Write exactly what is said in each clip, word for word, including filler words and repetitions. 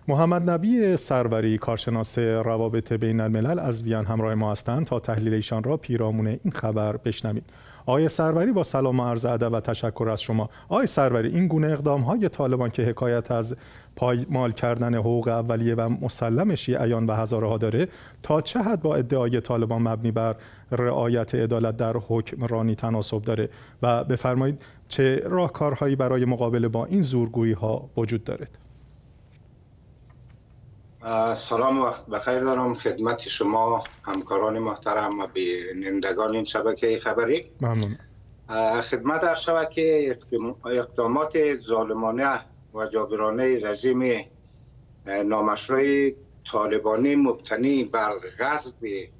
محمد نبی سروری، کارشناس روابط بین الملل از وین همراه ما هستند تا تحلیل ایشان را پیرامون این خبر بشنویم. آقای سروری، با سلام و عرض ادب و تشکر از شما. آقای سروری، این گونه اقدام‌های طالبان که حکایت از پایمال کردن حقوق اولیه و مسلم شیعیان و هزاره‌ها داره، تا چه حد با ادعای طالبان مبنی بر رعایت عدالت در حکمرانی تناسب داره و بفرمایید چه راهکارهایی برای مقابله با این زورگویی‌ها وجود دارد؟ سلام و وقت بخیر دارم خدمت شما همکاران محترم و بینندگان این شبکه خبری. ممنون. خدمت در شبکه اقدامات ظالمانه و جابرانه رژیم نامشروع طالبانی مبتنی بر غصب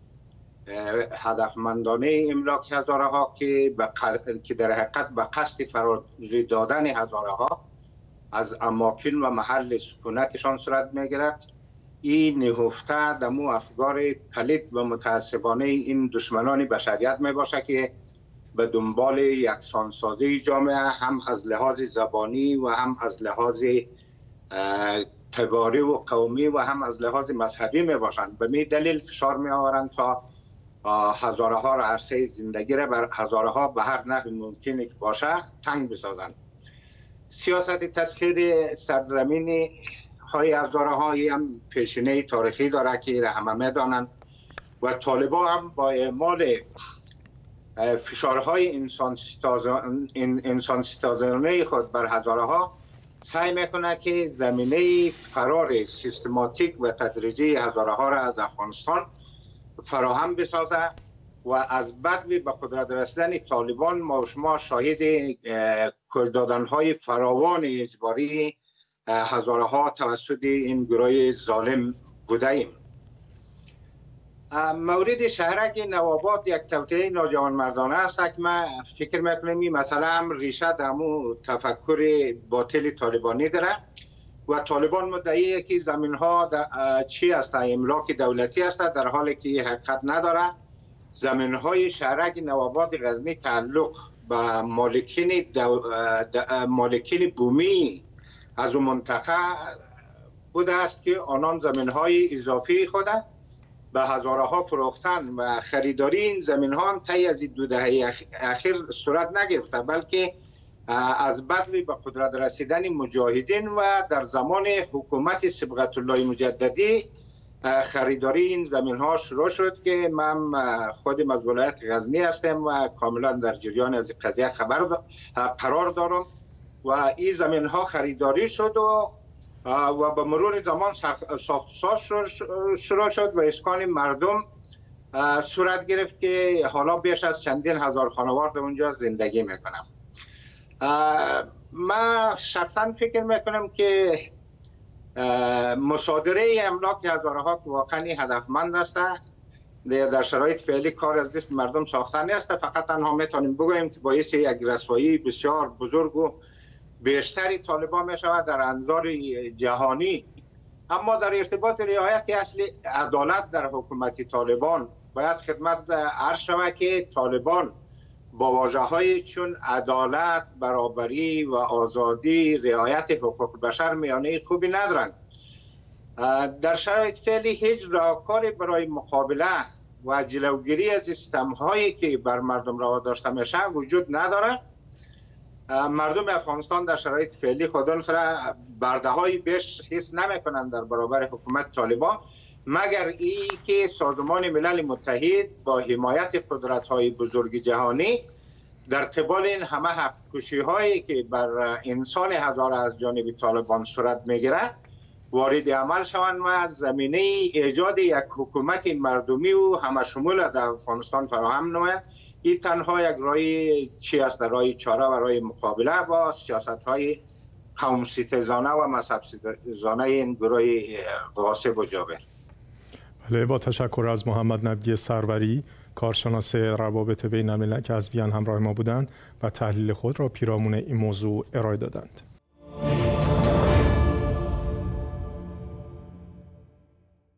هدفمندانه املاک هزارها که که در حقیقت به قصد فراری دادن هزارها از اماکن و محل سکونتشان صورت میگیرد. این نهفته دمو افکار پلید و متعصبانه این دشمنان بشریت می باشه که به دنبال یکسانسازی جامعه هم از لحاظ زبانی و هم از لحاظ تباری و قومی و هم از لحاظ مذهبی می باشند. به می دلیل فشار می آورند تا هزارها را عرصه زندگی را بر هزارها به هر نحو ممکنه که باشه تنگ بسازند. سیاست تسخیر سرزمین های هزارهایی هم پیشینه تاریخی داره که همه میدانند و طالبان هم با اعمال فشارهای انسان ستازانه خود بر هزارها سعی میکنه که زمینه فرار سیستماتیک و تدریجی هزارها را از افغانستان فراهم بسازه و از بدوی به قدرت رسیدن طالبان ما و شما شاهد کش دادنهای فراوان اجباری هزارها توسط این گروه ظالم بوده ایم. مورد شهرک نواباد یک توطئه ناجوانمردانه است که ما فکر میکنیم این مسئله هم ریشه دمو تفکر باطل طالبانی داره و طالبان مدعیه که زمین ها چی است، املاک دولتی است، در حالی که حقیقت نداره. زمین های شهرک نواباد غزنی تعلق به مالکین دو... مالکین بومی از اون منطقه بوده است که آنان زمین های اضافی خود به هزارها فروختن و خریداری این زمین ها هم طی از دو دهه اخیر صورت نگرفته، بلکه از بدوی به قدرت رسیدن مجاهدین و در زمان حکومت صبغت الله مجددی خریداری این زمین ها شروع شد که من خودم از ولایت غزنی هستم و کاملا در جریان از قضیه خبر قرار دارم و این زمین ها خریداری شد و و به مرور زمان ساخت ساز شروع شد و اسکان مردم صورت گرفت که حالا بیش از چندین هزار خانوار اونجا زندگی میکنم. من شخصا فکر میکنم که مصادره املاک هزارها که واقعا هدفمند است، در شرایط فعلی کار از دست مردم ساخته نیست. فقط تنها میتونیم بگوییم که باعث یک رسوایی بسیار بزرگ و بیشتری طالبان می شود در انظار جهانی. اما در ارتباط رعایت اصل عدالت در حکومت طالبان باید خدمت عرض شود که طالبان با واژه های چون عدالت، برابری و آزادی، رعایت حقوق بشر میانه خوبی ندارند. در شرایط فعلی هیچ راهکاری برای مقابله و جلوگیری از سیستم هایی که بر مردم روا داشته میشه وجود نداره. مردم افغانستان در شرایط فعلی خودان خود برده های بیش حس نمی کنند در برابر حکومت طالبان، مگر ای که سازمان ملل متحد با حمایت قدرت های بزرگ جهانی در قبال این همه حق کشی هایی که بر انسان هزار از جانب طالبان صورت میگیره وارد عمل شوند و زمینه ایجاد یک حکومت مردمی و همه شمول در افغانستان فراهم نمایند. این تنها یک راه چی است، راه چاره و راه مقابله با سیاست های قوم ستیزانه و مذهب ستیزانه این گروه غاصب و جابر. بله، با تشکر از محمد نبی سروری، کارشناس روابط بین الملل که از وین همراه ما بودند و تحلیل خود را پیرامون این موضوع ارائه دادند.